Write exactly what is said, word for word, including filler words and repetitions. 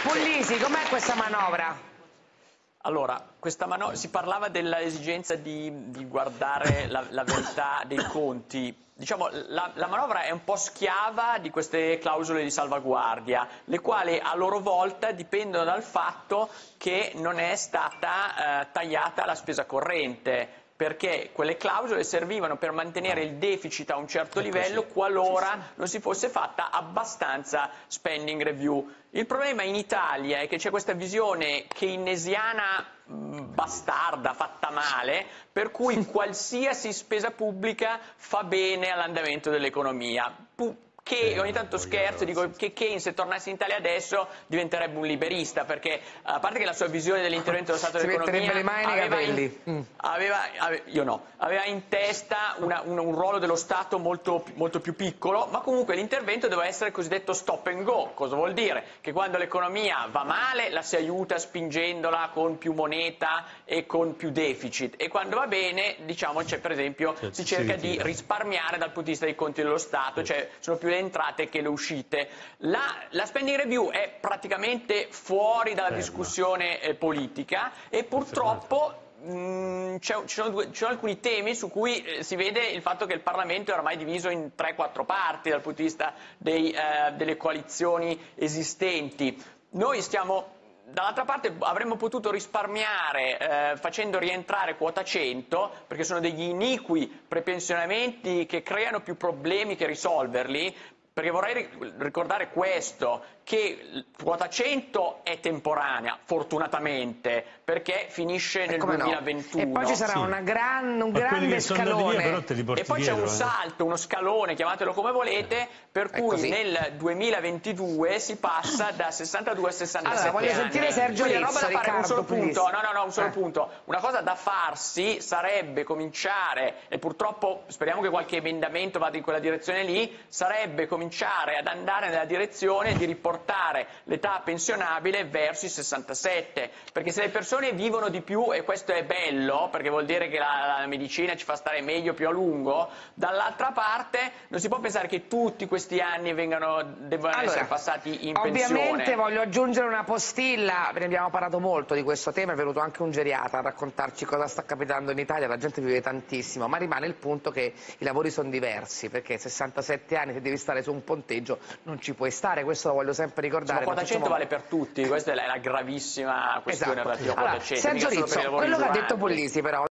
Puglisi, com'è questa manovra? Allora, questa manovra, si parlava dell'esigenza di, di guardare la, la verità dei conti. Diciamo, la, la manovra è un po' schiava di queste clausole di salvaguardia, le quali a loro volta dipendono dal fatto che non è stata eh, tagliata la spesa corrente, perché quelle clausole servivano per mantenere il deficit a un certo livello qualora non si fosse fatta abbastanza spending review. Il problema in Italia è che c'è questa visione keynesiana mh, bastarda, fatta male, per cui qualsiasi spesa pubblica fa bene all'andamento dell'economia. Che ogni tanto scherzo, dico che Keynes se tornasse in Italia adesso diventerebbe un liberista, perché a parte che la sua visione dell'intervento dello Stato dell'economia metterebbe le mani nei aveva, capelli. in, aveva, ave, io no, aveva in testa una, un, un ruolo dello Stato molto, molto più piccolo, ma comunque l'intervento doveva essere il cosiddetto stop and go. Cosa vuol dire? Che quando l'economia va male la si aiuta spingendola con più moneta e con più deficit, e quando va bene, diciamo, c'è per esempio, cioè, si cerca di risparmiare dal punto di vista dei conti dello Stato, cioè sono più le entrate che le uscite. La, la spending review è praticamente fuori dalla discussione eh, politica, e purtroppo mh, ci sono, due, ci sono alcuni temi su cui eh, si vede il fatto che il Parlamento è ormai diviso in tre quattro parti dal punto di vista dei, eh, delle coalizioni esistenti. Noi stiamo... Dall'altra parte avremmo potuto risparmiare eh, facendo rientrare quota cento, perché sono degli iniqui prepensionamenti che creano più problemi che risolverli, perché vorrei ricordare questo, che quota cento è temporanea, fortunatamente, perché finisce nel duemilaventuno. No. E poi ci sarà sì. una gran, un grande scalone. Via, e poi c'è un salto, uno scalone, chiamatelo come volete, per è cui così. nel duemilaventidue si passa da sessantadue a sessantasette allora, voglio anni. sentire Sergio Quindi Lizzo, roba da fare, un solo Riccardo, punto, no, no, no, un solo eh. punto. Una cosa da farsi sarebbe cominciare, e purtroppo speriamo che qualche emendamento vada in quella direzione lì, sarebbe cominciare ad andare nella direzione di riportare l'età pensionabile verso i sessantasette, perché se le persone vivono di più, e questo è bello perché vuol dire che la, la medicina ci fa stare meglio più a lungo, dall'altra parte non si può pensare che tutti questi anni vengano, debbano allora, essere passati in ovviamente pensione. Ovviamente voglio aggiungere una postilla, ne abbiamo parlato molto di questo tema, è venuto anche un geriatra a raccontarci cosa sta capitando in Italia, la gente vive tantissimo, ma rimane il punto che i lavori sono diversi, perché sessantasette anni se devi stare su un ponteggio non ci puoi stare, questo lo voglio sempre ricordare. Ma quota cento vale per tutti, questa è la, la gravissima questione esatto. relativa a allora, quota cento. Sergio Lizzo, quello che ha detto Puglisi però